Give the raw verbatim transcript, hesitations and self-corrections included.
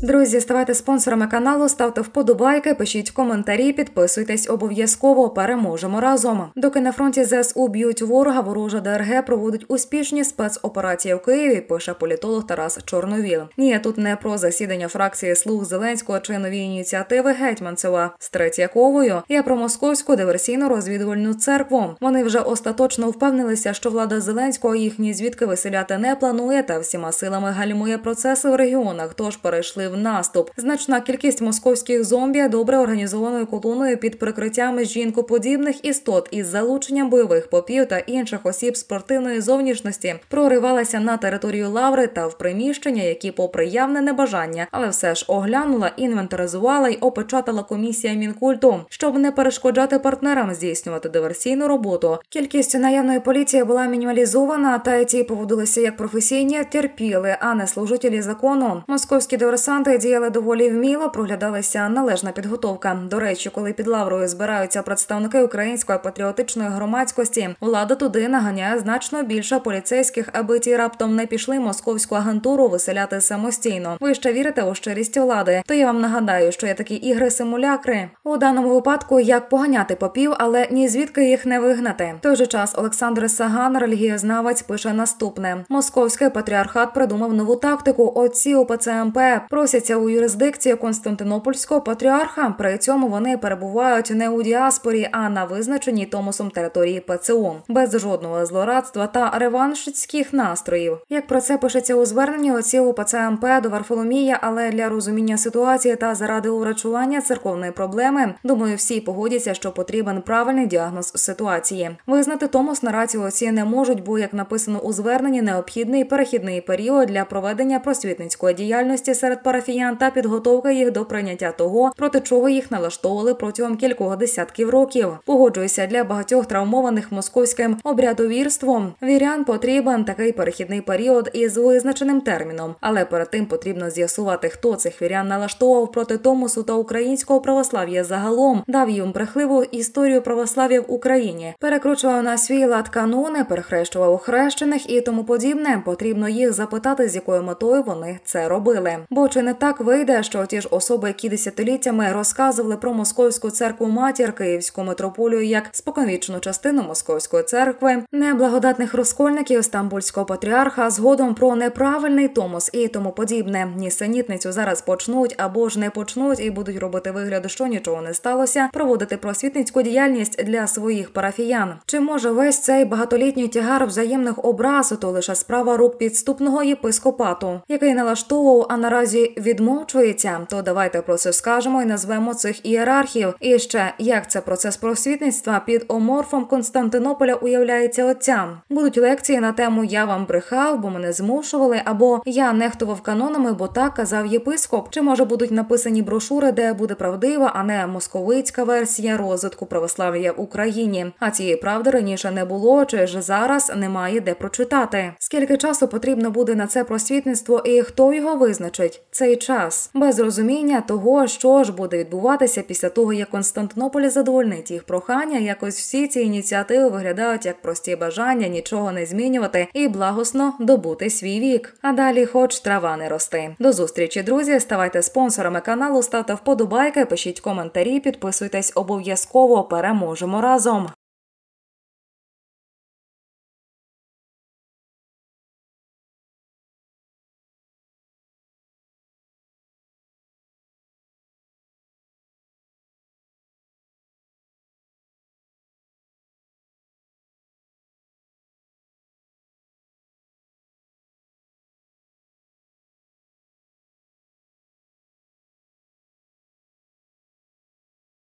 Друзі, ставайте спонсорами каналу, ставте вподобайки, пишіть коментарі, підписуйтесь обов'язково. Переможемо разом. Доки на фронті зе ес у б'ють ворога, ворожа де ер ге проводить успішні спецоперації в Києві, пише політолог Тарас Чорновіл. Ні, тут не про засідання фракції «Слуг Зеленського» чи нові ініціативи Гетьманцева з Третьяковою. Я про московську диверсійно-розвідувальну церкву. Вони вже остаточно впевнилися, що влада Зеленського їхні звідки виселяти не планує та всіма силами гальмує процеси в регіонах, тож перейшли в наступ. Значна кількість московських зомбі добре організованою колоною під прикриттями жінкоподібних істот із залученням бойових попів та інших осіб спортивної зовнішності проривалася на територію Лаври та в приміщення, які попри явне небажання, але все ж оглянула, інвентаризувала й опечатала комісія Мінкульту, щоб не перешкоджати партнерам здійснювати диверсійну роботу. Кількість наявної поліції була мінімалізована, та й ті поводилися як професійні, терпіли, а не служителі закону. Московські диверсанти діяли доволі вміло, проглядалася належна підготовка. До речі, коли під Лаврою збираються представники української патріотичної громадськості, влада туди наганяє значно більше поліцейських, аби ті раптом не пішли московську агентуру виселяти самостійно. Ви ще вірите у щирість влади? То я вам нагадаю, що є такі ігри-симулякри. У даному випадку як поганяти попів, але ні звідки їх не вигнати. В той же час Олександр Саган, релігієзнавець, пише наступне. Московський патріархат придумав нову тактику. Отці у пе це ем пе просяться у юрисдикції Константинопольського патріарха. При цьому вони перебувають не у діаспорі, а на визначеній Томосом території пе це о. Без жодного злорадства та реваншистських настроїв. Як про це пишеться у зверненні отців у пе це ем пе до Варфоломія, але для розуміння ситуації та заради урачування церковної проблеми, думаю, всі погодяться, що потрібен правильний діагноз ситуації. Визнати Томос на рацію отці не можуть, бо, як написано у зверненні, необхідний перехідний період для проведення просвітницької діяльності серед парафіян та підготовки їх до прийняття того, проти чого їх налаштовували протягом кількох десятків років. Погоджуюся, для багатьох травмованих московським обрядовірством вірян потрібен такий перехідний період із визначеним терміном. Але перед тим потрібно з'ясувати, хто цих вірян налаштовував проти Томосу та українського православ'я загалом, дав їм брехливу історію православ'я в Україні, перекручував на свій лад канони, перехрещував хрещених і тому подібне. Потрібно їх запитати, з якою метою вони це робили. Бо чи не так вийде, що ті ж особи, які десятиліттями розказували про московську церкву-матір, Київську митрополію як споконвічну частину московської церкви, неблагодатних розкольників, стамбульського патріарха, згодом про неправильний Томос і тому подібне. Нісенітницю зараз почнуть або ж не почнуть і будуть робити вигляд, що нічого не сталося, проводити просвітницьку діяльність для своїх парафіян. Чи може весь цей багатолітній тягар взаємних образ – то лише справа рук підступного єпископату, який налаштовував, а наразі відмовчується? То давайте про це скажемо і назвемо цих ієрархів. І ще, як це процес просвітництва під оморфом Константинополя уявляється отцям. Будуть лекції на тему «Я вам брехав, бо мене змушували» або «Я нехтував канонами, бо так казав єпископ». Чи може будуть написані брошури, де буде правдива, а не московицька версія розвитку православ'я в Україні? А цієї правди раніше не було, чи ж зараз немає де прочитати? Скільки часу потрібно буде на це просвітництво і хто його визначить? Цей час. Без розуміння того, що ж буде відбуватися після того, як Константинополь задовольнить їх прохання, якось всі ці ініціативи виглядають як прості бажання нічого не змінювати і благосно добути свій вік. А далі хоч трава не рости. До зустрічі, друзі, ставайте спонсорами каналу, ставте вподобайки, пишіть коментарі, підписуйтесь обов'язково, переможемо разом.